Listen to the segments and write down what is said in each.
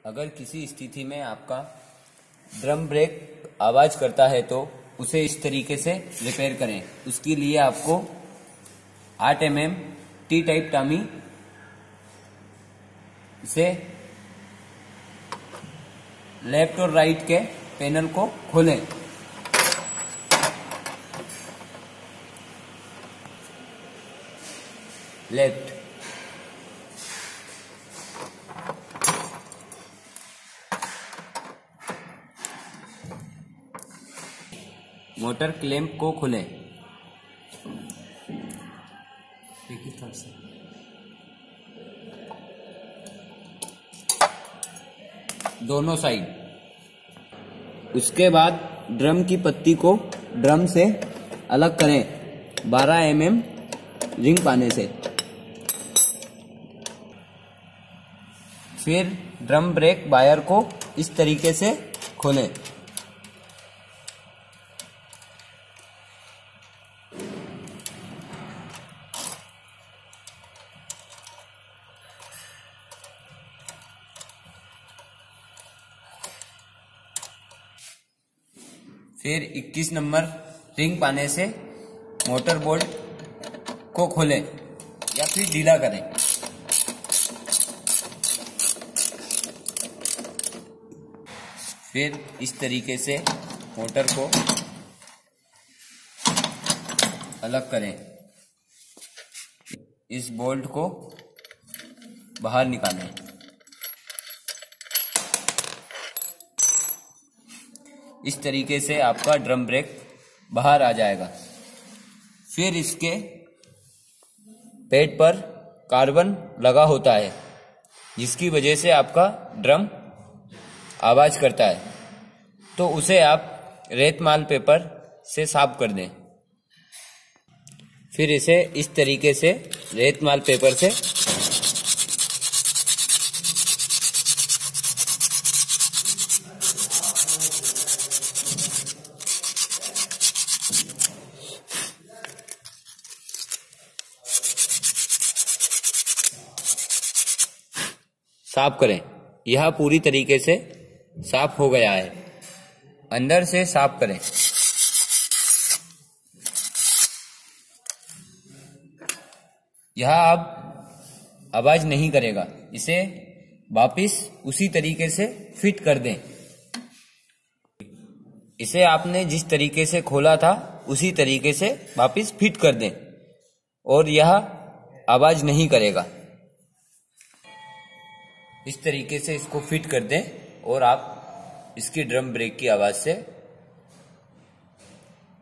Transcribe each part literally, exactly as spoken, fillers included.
अगर किसी स्थिति में आपका ड्रम ब्रेक आवाज करता है तो उसे इस तरीके से रिपेयर करें। उसके लिए आपको आठ एम एम टी टाइप टामी से लेफ्ट और राइट के पैनल को खोलें। लेफ्ट, मोटर क्लैंप को खोलें। दोनों साइड। उसके बाद ड्रम की पत्ती को ड्रम से अलग करें बारह एम एम रिंग पाने से। फिर ड्रम ब्रेक वायर को इस तरीके से खोलें। फिर इक्कीस नंबर रिंग पाने से मोटर बोल्ट को खोलें या फिर ढीला करें। फिर इस तरीके से मोटर को अलग करें। इस बोल्ट को बाहर निकालें। इस तरीके से आपका ड्रम ब्रेक बाहर आ जाएगा। फिर इसके पेड पर कार्बन लगा होता है जिसकी वजह से आपका ड्रम आवाज करता है, तो उसे आप रेतमाल पेपर से साफ कर दें। फिर इसे इस तरीके से रेतमाल पेपर से साफ करें। यह पूरी तरीके से साफ हो गया है। अंदर से साफ करें। यह अब आवाज नहीं करेगा। इसे वापिस उसी तरीके से फिट कर दें। इसे आपने जिस तरीके से खोला था उसी तरीके से वापिस फिट कर दें और यह आवाज नहीं करेगा। इस तरीके से इसको फिट कर दें और आप इसकी ड्रम ब्रेक की आवाज से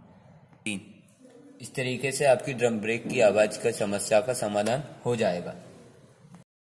इस तरीके से आपकी ड्रम ब्रेक की आवाज का समस्या का समाधान हो जाएगा।